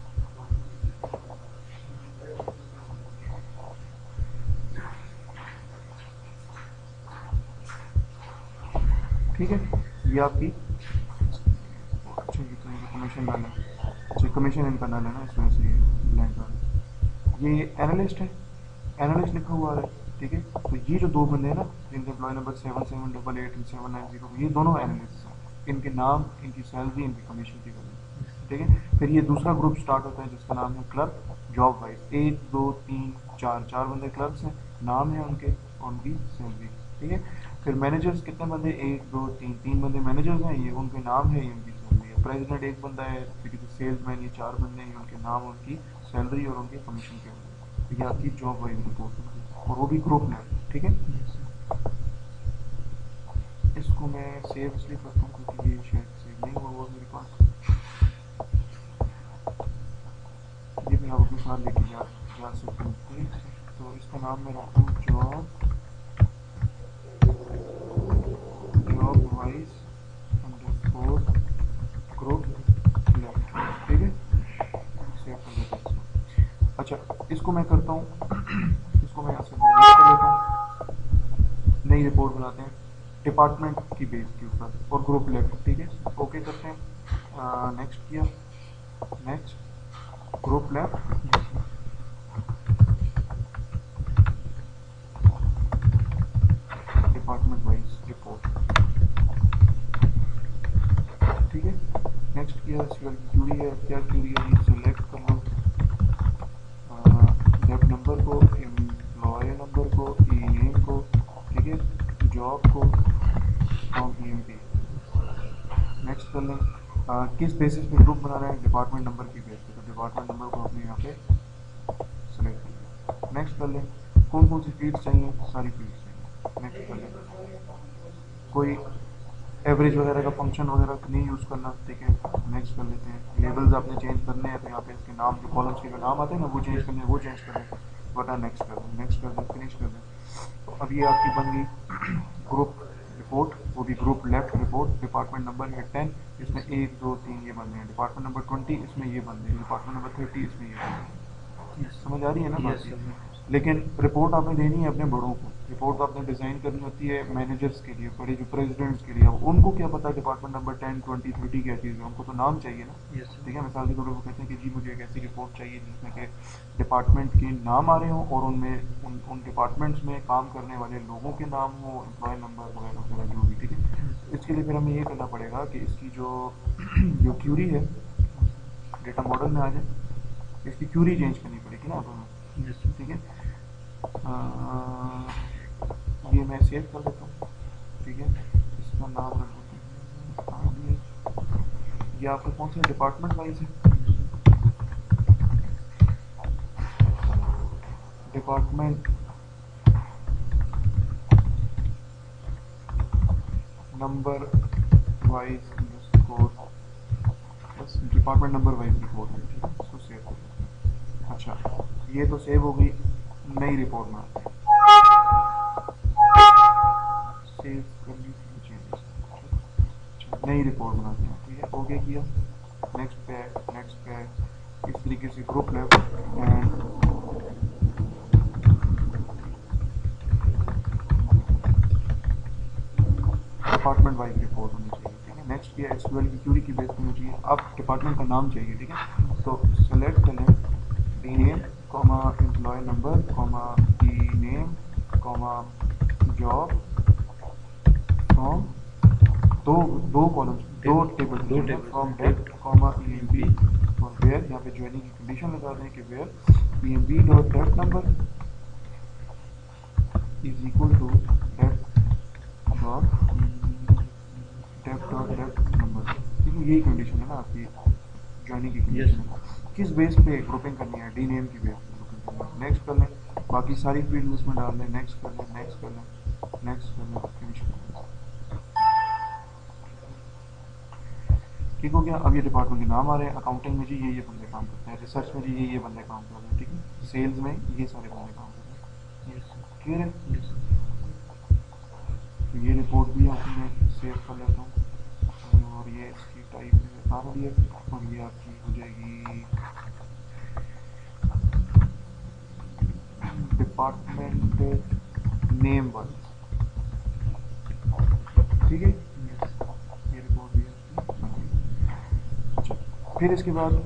ठीक है, ये आपकी, अच्छा ये तो इनका कमीशन डाल है, अच्छा कमीशन इनका डाल है ना, इस वजह से ये ब्लैंक आ रहा है। ये एनालिस्ट है, एनालिस्ट लिखा हुआ है, ठीक है। तो ये जो दो बंदे हैं ना, जिनके employee number seven seven double eight and seven nine zero, ये दोनों एनालिस्ट हैं। इनके नाम, इनकी सैलरी, इनकी कमीशन की वजह, ठीक है। फिर ये दूसरा ग्रुप स्टार्ट होता है जिसका नाम है क्लर्क, जॉब वाइज एक दो तीन चार, चार बंदे क्लर्क्स हैं, नाम है उनके और उनकी सैलरी, ठीक है। फिर मैनेजर्स कितने बंदे, एक दो तीन, तीन बंदे मैनेजर्स हैं, ये उनके नाम है, ये उनकी सैलरी है। प्रेसिडेंट एक बंदा है, फिर सेल्समैन ये चार बंदे हैं, ये उनके नाम, उनकी सैलरी और उनके कमीशन के बंदे। तो ये आपकी जॉब वाइज रिपोर्ट होगी, और वो भी ग्रुप में, ठीक है। Yes, sir. इसको मैं सेव इसलिए करता हूँ क्योंकि ये शायद सेव नहीं हुआ हुआ मेरे पास, ये मैं आप अपने साथ लेके जा जा सकता हूँ, ठीक है। तो इसका नाम मैं रखता हूँ job, job wise underscore group left, ठीक है। सेव कर लेते हैं इसको। अच्छा, इसको मैं करता हूँ इसको मैं यहाँ से डिलीट कर लेता हूँ, नई रिपोर्ट बनाते हैं डिपार्टमेंट की बेस के ऊपर और ग्रुप लेफ्ट, ठीक है। ओके करते हैं, नेक्स्ट किया, next, group left, Yes, sir. Department wise report, ठीक है। नेक्स्ट किया, एसक्यूएल की क्यूरी है, क्या क्यूरी है, सेलेक्ट कर लो लेफ्ट नंबर को, एम्प्लॉय नंबर को, ई नेम को, ठीक है, जॉब को, फ्रॉम ई एम पी, कर लें। आ, किस बेसिस पे ग्रुप बना रहे हैं, डिपार्टमेंट नंबर की बेस पे, तो डिपार्टमेंट नंबर को अपने यहाँ पे सेलेक्ट कर लें। नेक्स्ट कर लें। कौन कौन सी फील्ड्स चाहिए, सारी फील्ड्स चाहिए, नेक्स्ट कर लें। कोई एवरेज वगैरह का फंक्शन वगैरह नहीं यूज़ करना, ठीक है, नेक्स्ट कर लेते हैं। लेबल्स आपने चेंज करने हैं तो यहाँ पे इसके नाम जो कॉलम्स के जो नाम आते हैं ना वो चेंज करने हैं, वो चेंज कर दें, बटन नेक्स्ट कर दें, नेक्स्ट कर दें, फिनिश कर दें। तो अब ये आपकी बन गई ग्रुप रिपोर्ट, वो भी group left report. Department number है टेन, इसमें एक दो तीन ये बन रहे हैं। डिपार्टमेंट नंबर ट्वेंटी, इसमें ये बन रहे हैं। डिपार्टमेंट नंबर थर्टी, इसमें ये बन रहे हैं। यस समझ आ रही है ना बात यस ये? सर। लेकिन रिपोर्ट आपने देनी है अपने बड़ों को, रिपोर्ट आपने डिज़ाइन करनी होती है मैनेजर्स के लिए, बड़े जो प्रेसिडेंट्स के लिए। अब उनको क्या पता department number ten twenty thirty क्या चीज़ है, उनको तो नाम चाहिए ना। यस ठीक है, मिसाल के तौर पर वो कहते हैं कि जी मुझे एक ऐसी रिपोर्ट चाहिए जिसमें कि डिपार्टमेंट के नाम आ रहे हों और उनमें उन उन डिपार्टमेंट्स में काम करने वाले लोगों के नाम हो, एम्प्लॉय नंबर वगैरह वगैरह जो भी। ठीक है, यस तो इसके लिए फिर हमें ये करना पड़ेगा कि इसकी जो जो क्यूरी है डेटा मॉडल में आ जाए, इसकी क्यूरी चेंज करनी पड़ेगी ना अब हमें। यस ठीक है, आ, ये मैं सेव कर देता हूँ। ठीक है, इसका नाम रख देते हैं, ये आपका कौन सा डिपार्टमेंट वाइज है, डिपार्टमेंट नंबर वाइज स्कोर, बस डिपार्टमेंट नंबर वाइज रिपोर्ट है। ठीक है, इसको सेव कर देते हैं। अच्छा, ये तो सेव हो गई। नई रिपोर्ट में आते हैं, सेव कर ली थी चेंजेस। अच्छा, नई रिपोर्ट बनाते हैं। ठीक है, ओके किया, नेक्स्ट पे है, नेक्स्ट पे है। इस तरीके से group left and department wise report होनी चाहिए। ठीक है, नेक्स्ट किया, एसक्यूएल की क्यूरी की बेस होनी चाहिए। अब डिपार्टमेंट का नाम चाहिए। ठीक है, तो सेलेक्ट करें D name comma employee number comma D name comma job from, दो दो कॉलम्स, दो टेबल दो चाहिए, table from date date comma E M B, P और वेयर, यहाँ पे ज्वाइनिंग की कंडीशन लगा दें कि where E M B dot date number is equal to date dot date dot date number. ठीक है, यही कंडीशन है ना आपकी ज्वाइनिंग की यस कंडीशन है। किस बेस पे ग्रुपिंग करनी है, डी नेम की बेस पे ग्रुपिंग करनी है। नेक्स्ट कर लें, बाकी सारी फील्ड उसमें डाल लें, नेक्स्ट कर लें, नेक्स्ट कर लें, नेक्स्ट कर लें, फिनिश कर लें। ठीक हो गया। अब ये डिपार्टमेंट के नाम आ रहे हैं। अकाउंटिंग में जी ये ये बंदे काम करते हैं, रिसर्च में जी ये ये बंदे काम कर रहे हैं, ठीक है, सेल्स में ये सारे बंदे काम कर रहे हैं। यस क्लियर है? यस तो ये रिपोर्ट भी आपको मैं सेव कर लेता हूँ, और ये इसकी टाइप है आर डी एफ, और ये आपकी हो जाएगी डिपार्टमेंट नेम वाइज। ठीक है, यस ये रिपोर्ट भी आपकी बन गई। अच्छा, फिर इसके बाद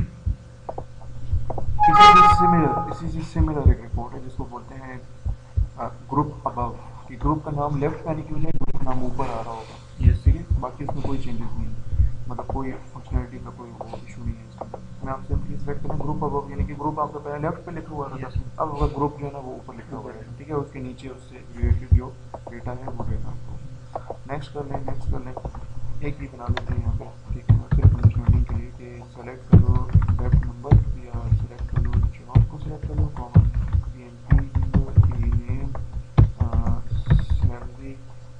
इसी से सिमिलर इसी से सिमिलर एक रिपोर्ट है जिसको बोलते हैं ग्रुप अबव, कि ग्रुप का नाम लेफ्ट में आने के लिए ग्रुप का नाम ऊपर आ रहा होगा। यस ठीक है, बाकी इसमें कोई चेंजेस नहीं है, मतलब कोई फंक्शनलिटी का कोई वो इशू नहीं है इसके अंदर। मैं आपसे प्लीज सेलेक्ट करें ग्रुप अबव, यानी कि ग्रुप आपका पहले लेफ्ट पे लिखा हुआ था, यस अब होगा ग्रुप जो है ना वो ऊपर लिखा हुआ है। ठीक है, उसके नीचे उससे रिलेटेड जो डेटा है वो डेटा आपको नेक्स्ट कर लें, नेक्स्ट कर लें। एक ही बना लेते हैं यहाँ पे, ठीक है, सिर्फ अंडरस्टैंडिंग के लिए कि सेलेक्ट कर लो डेप्थ नंबर, या सेलेक्ट कर लो जॉब को सेलेक्ट कर लो, common E M P number, E name, salary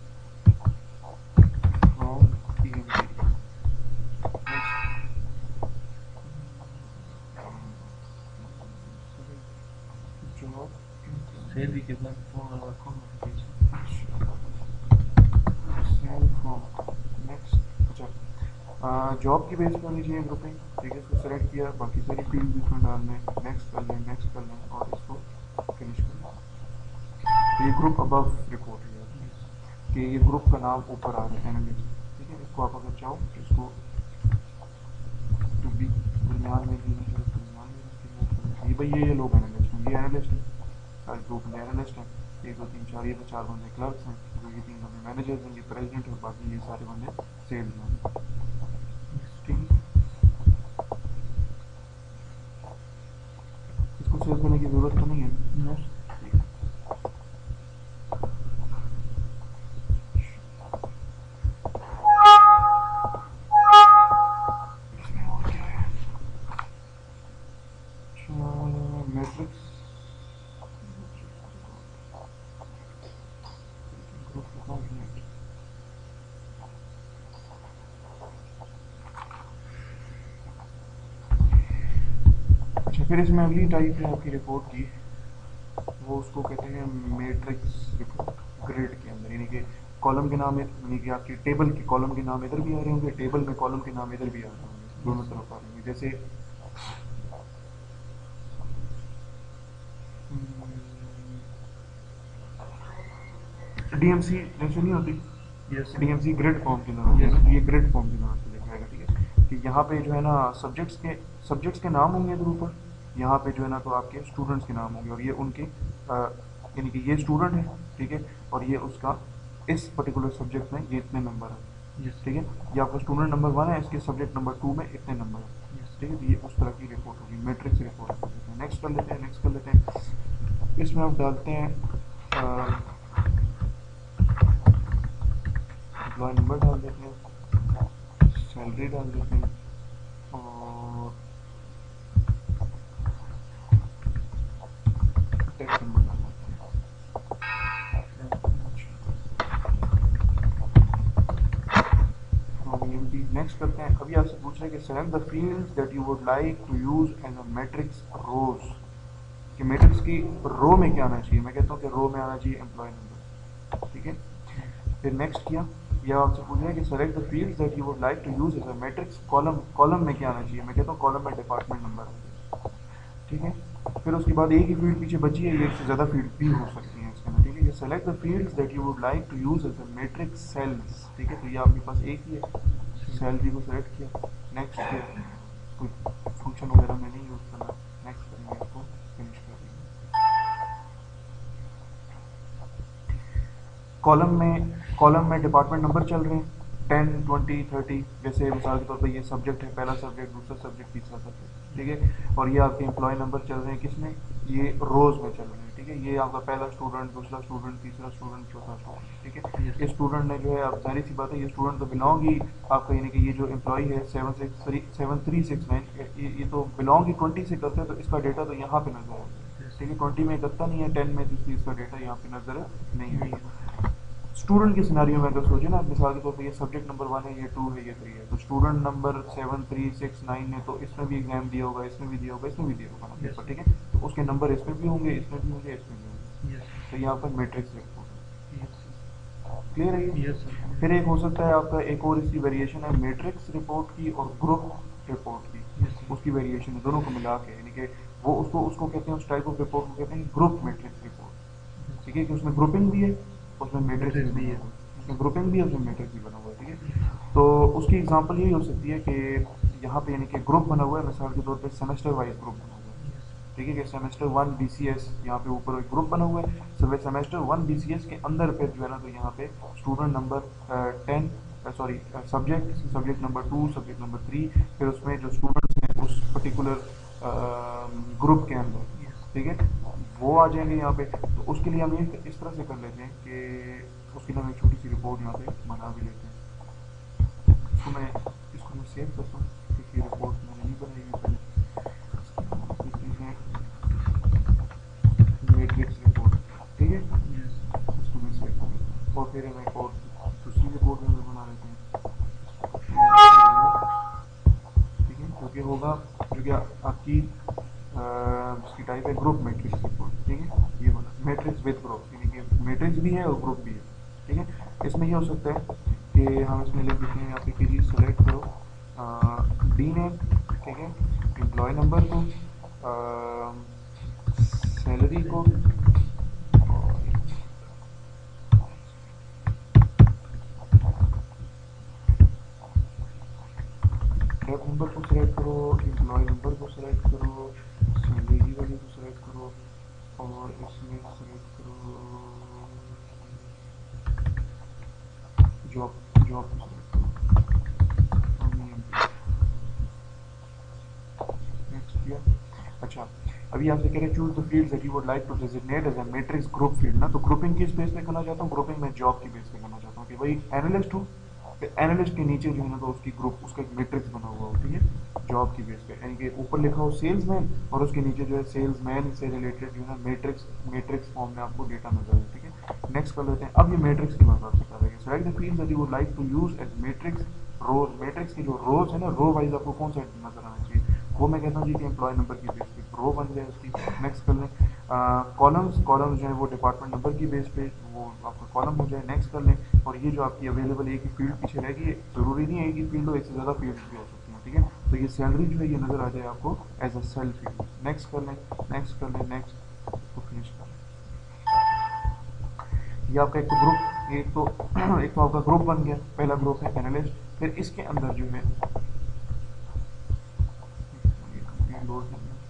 from E M P, job salary के बाद कौन कौन नोटिफिकेशन सेल फ्रॉम नेक्स्ट। अच्छा, जॉब की बेस पे होनी चाहिए ग्रुपिंग। ठीक है, इसको सेलेक्ट किया, बाकी सारी फील्ड इसमें डाल लें, नेक्स्ट कर लें, नेक्स्ट कर लें, और इसको फिनिश कर लें। तो ये ग्रुप अबव रिपोर्ट है यस कि ये ग्रुप का नाम ऊपर आ रहा है, एनालिस्ट। ठीक है, इसको आप अगर चाहो तो इसको जो भी दरमियान में भी नहीं, दरमियान में रख के move कर लें। ये भाई ये ये लोग एनालिस्ट हैं, ये एनालिस्ट है, सारे ग्रुप में एनालिस्ट हैं। एक दो तीन चार, ये तो चार बंदे क्लर्क्स हैं, जो ये तीन बंदे मैनेजर्स हैं, ये प्रेसिडेंट है, और बाकी ये सारे बंदे सेल्स हैं। यस ठीक है, इसको सेव करने की ज़रूरत तो नहीं है। नो ठीक है, फिर इसमें अगली टाइप है आपकी रिपोर्ट की, वो उसको कहते हैं मैट्रिक्स रिपोर्ट, ग्रिड के अंदर, यानी कि कॉलम के नाम, यानी कि आपकी टेबल के कॉलम के नाम इधर भी आ रहे होंगे, टेबल में कॉलम के नाम इधर भी आ रहे होंगे, दोनों यस सर। तरफ आ रहे होंगे। जैसे डीएमसी जैसे नहीं होती, yes sir. DMC grid form के अंदर होती है यस ना, तो सर। ये ग्रिड फॉर्म के अंदर आपको दिखाएगा, ठीक है। कि यहाँ पे जो है ना सब्जेक्ट्स के सब्जेक्ट्स के नाम होंगे इधर ऊपर, यहाँ पे जो है ना तो आपके स्टूडेंट्स के नाम होंगे, और ये उनके अ, यानी कि ये स्टूडेंट है, ठीक है, और ये उसका इस पर्टिकुलर सब्जेक्ट में ये इतने नंबर है, यस ठीक सर। है। ये आपका स्टूडेंट नंबर वन है, इसके सब्जेक्ट नंबर टू में इतने नंबर है, यस ठीक है। तो ये उस तरह की रिपोर्ट होगी, मैट्रिक्स रिपोर्ट कर लेते हैं। नेक्स्ट कर लेते हैं, नेक्स्ट कर लेते हैं। इसमें आप डालते हैं एम्प्लॉय नंबर डाल देते हैं, सैलरी डाल देते हैं, और टैक्स नंबर डाल देते हैं। नेक्स्ट करते हैं। अभी आपसे पूछ रहे हैं कि select the fields that you would like to use as a matrix rows, कि मैट्रिक्स की रो में क्या आना चाहिए। मैं कहता हूँ कि रो में आना चाहिए एम्प्लॉय नंबर, ठीक है। फिर नेक्स्ट किया, यह आपसे पूछ रहे हैं कि select the fields that you would like to use as a matrix column, column में क्या आना चाहिए। मैं कहता हूँ कॉलम में डिपार्टमेंट नंबर, ठीक है। फिर उसके बाद एक ही फील्ड पीछे बची है, ये इससे ज़्यादा फील्ड भी हो सकती हैं इसके अंदर, ठीक है। ये select the fields that you would like to use as a matrix cells, ठीक है। तो ये आपके पास एक ही है, सैलरी को सेलेक्ट किया, नेक्स्ट किया, कोई फंक्शन वगैरह में नहीं यूज़ करना, नेक्स्ट करेंगे, इसको फिनिश कर देंगे। कॉलम में कॉलम में डिपार्टमेंट नंबर चल रहे हैं, टेन ट्वेंटी थर्टी, जैसे मिसाल के तौर पर ये सब्जेक्ट है, पहला सब्जेक्ट, दूसरा सब्जेक्ट, तीसरा सब्जेक्ट, ठीक है। और ये आपके एम्प्लॉय नंबर चल रहे हैं किसमें, ये रोज में चल रहे हैं, ठीक है। ये आपका पहला स्टूडेंट, दूसरा स्टूडेंट, तीसरा स्टूडेंट, चौथा स्टूडेंट, ठीक है। यस ये सर। स्टूडेंट ने जो है, अब जाहिर सी बात है, ये स्टूडेंट तो बिलोंग ही आपका, यानी कि ये जो एम्प्लॉय है seven six three seven three six nine, ये ये तो बिलोंग ही ट्वेंटी से करते हैं, तो इसका डेटा तो यहाँ पे नजर आता है, यस ठीक है। सर। ट्वेंटी में करता नहीं है, टेन में, तो इसलिए इसका डेटा यहाँ पे नजर नहीं नहीं आएगा। है। स्टूडेंट के सिनारियो में अगर सोचे ना, मिसाल के तौर पे ये सब्जेक्ट नंबर वन है, ये टू है, ये थ्री है, तो student number seven three six nine है, तो इसमें भी एग्जाम दिया होगा, इसमें भी दिया होगा, इसमें भी दिया होगा ना यस पेपर, सर। ठीक है। तो उसके नंबर इसमें भी होंगे, इसमें भी होंगे, इसमें भी होंगे। यस तो सर। ये आपका मैट्रिक्स रिपोर्ट है, यस सर। क्लियर है ये। Yes sir. फिर एक हो सकता है आपका, एक और इसकी वेरिएशन है मैट्रिक्स रिपोर्ट की और ग्रुप रिपोर्ट की, यस सर। उसकी वेरिएशन है दोनों को मिला के, यानी कि वो उसको उसको कहते हैं, उस टाइप ऑफ रिपोर्ट को कहते हैं ग्रुप मैट्रिक्स रिपोर्ट, यस ठीक है। कि उसमें ग्रुपिंग भी है, उसमें सर। मैट्रिक्स भी मैट्रिक्स भी बना है। हुआ है, उसमें यस ग्रुपिंग भी है, उसमें मैट्रिक्स भी बना हुआ है, ठीक यस है। तो उसकी एग्जांपल यही हो सकती है कि यहाँ पे यानी कि ग्रुप बना हुआ है, मिसाल के तौर पे सेमेस्टर वाइज ग्रुप बना हुआ है, यस ठीक है। कि semester one B C S, यहाँ पे ऊपर एक ग्रुप बना हुआ है, सब semester one B C S के अंदर फिर जो है ना, तो यहाँ पे student number ten, sorry subject subject number two, subject number three, फिर उसमें जो स्टूडेंट्स हैं उस पर्टिकुलर ग्रुप के अंदर, यस ठीक है, वो आ जाएंगे यहाँ पे। तो उसके लिए हम ये इस तरह से कर लेते हैं कि उसके लिए हम एक छोटी सी रिपोर्ट यहाँ पे बना भी लेते हैं। इसको मैं इसको मैं सेव करता हूँ, क्योंकि रिपोर्ट मैंने नहीं बनाई है पहले। मैट्रिक्स रिपोर्ट, ठीक है, यस इसको मैं सेव कर लेता हूँ, और फिर हम एक और दूसरी रिपोर्ट में बना लेते हैं, ठीक है। जो कि होगा, जो कि आपकी अ, इसकी टाइप है ग्रुप मैट्रिक्स रिपोर्ट, ठीक है। ये वाला मैट्रिक्स विद ग्रुप, यानी कि मैट्रिक्स भी है और ग्रुप भी है, ठीक है। इसमें ये हो सकता है कि हम इसमें लिख देते हैं यहाँ पे कि जी सेलेक्ट करो डी नेम, ठीक है, एम्प्लॉय नंबर को, सैलरी को, टैब नंबर को सिलेक्ट करो, एम्प्लॉय नंबर को सिलेक्ट करो, सैलरी वाली को सिलेक्ट करो, और इसमें सिलेक्ट करो जॉब जॉब को सिलेक्ट करो, नेक्स्ट किया। अच्छा, अभी आपसे कह रहे हैं choose the fields that you would like to designate as a matrix group field ना, तो ग्रुपिंग किस बेस पे करना चाहता हूँ, ग्रुपिंग में जॉब की बेस पे करना चाहता हूँ, कि भाई एनालिस्ट हूँ, एनालिस्ट के नीचे जो है ना, तो उसकी ग्रुप, उसका एक मैट्रिक्स बना हुआ हो, ठीक है, जॉब की बेस पे, यानी कि ऊपर लिखा हो सेल्समैन, और उसके नीचे जो है सेल्समैन से रिलेटेड जो है मैट्रिक्स मैट्रिक्स फॉर्म में आपको डेटा नजर आए, ठीक है। नेक्स्ट कर लेते हैं। अब ये मैट्रिक्स की बात आपसे कर रहे हैं, select the fields that you would like to use as matrix rows, matrix की जो रोज है ना, रो वाइज आपको कौन सा नजर आना चाहिए, वो मैं कहता हूँ जी कि एम्प्लॉय नंबर की बेस पे रो बन जाए उसकी। नेक्स्ट कर लें। कॉलम्स कॉलम्स जो है वो डिपार्टमेंट नंबर की बेस पे वो आपका कॉलम हो जाए। नेक्स्ट कर लें। और ये जो आपकी अवेलेबल एक ही फील्ड पीछे रहेगी, ज़रूरी नहीं है एक ही फील्ड हो, एक से ज़्यादा फील्ड भी हो सकती हैं, ठीक है। तो ये सैलरी जो है ये नज़र आ जाए आपको as a cell field. Next कर लें, नेक्स्ट कर लें, नेक्स्ट, इसको फिनिश कर लें। ये आपका एक तो ग्रुप, एक तो एक तो आपका ग्रुप बन गया, पहला ग्रुप है एनालिस्ट। फिर इसके अंदर जो है लोड नहीं है।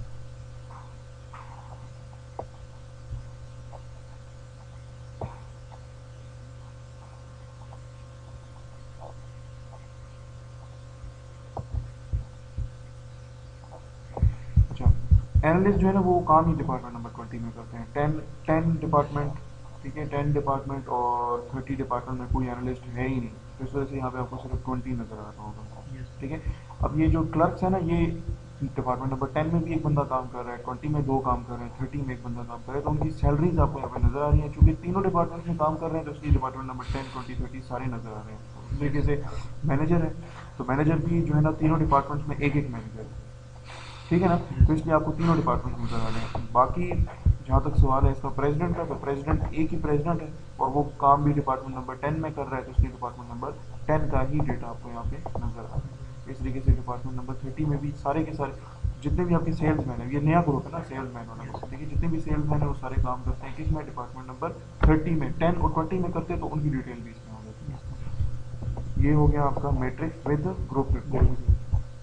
अच्छा, एनालिस्ट जो है ना वो काम ही डिपार्टमेंट नंबर ट्वेंटी में करते हैं। टेन टेन डिपार्टमेंट, ठीक है, टेन डिपार्टमेंट और थर्टी डिपार्टमेंट में कोई एनालिस्ट है ही नहीं, तो इस वजह से यहाँ पे आपको सिर्फ ट्वेंटी नज़र आ रहा होगा, यस ठीक है। अब ये जो क्लर्क्स है ना, ये डिपार्टमेंट नंबर टेन में भी एक बंदा काम कर रहा है, ट्वेंटी में दो काम कर रहे हैं, थर्टी में एक बंदा काम कर रहा है, तो उनकी सैलरीज आपको यहाँ पे नज़र आ रही है। चूंकि तीनों डिपार्टमेंट में काम कर रहे हैं तो इसलिए department number ten twenty thirty सारे नज़र आ रहे हैं। इस तरीके से मैनेजर है, तो मैनेजर भी जो है ना तीनों डिपार्टमेंट्स में एक एक मैनेजर है, ठीक है ना। यस तो इसलिए आपको तीनों डिपार्टमेंट नजर आ रहे हैं। बाकी जहाँ तक सवाल है इसका प्रेसिडेंट का, तो प्रेसिडेंट एक ही प्रेसिडेंट है और वो काम भी डिपार्टमेंट नंबर टेन में कर रहा है, तो इसलिए डिपार्टमेंट नंबर टेन का ही डेटा आपको यहाँ पे नजर आ रहा है। इस तरीके से डिपार्टमेंट नंबर थर्टी में भी सारे के सारे जितने भी आपके सेल्स मैन है, ये नया ग्रुप है ना सेल्स मैन वाला यस ग्रुप, देखिए जितने भी सेल्स मैन है वो सारे काम करते हैं किसमें, डिपार्टमेंट नंबर थर्टी में। टेन और ट्वेंटी में करते हैं तो उनकी डिटेल भी इसमें हो जाती यस है। ये हो गया आपका matrix with group group. Report.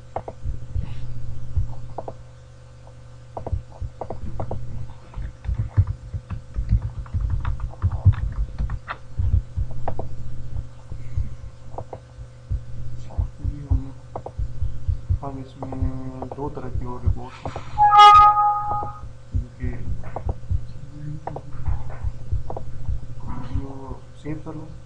अब इसमें दो तरह की और रिपोर्ट जो कि वीडियो सेव कर लो।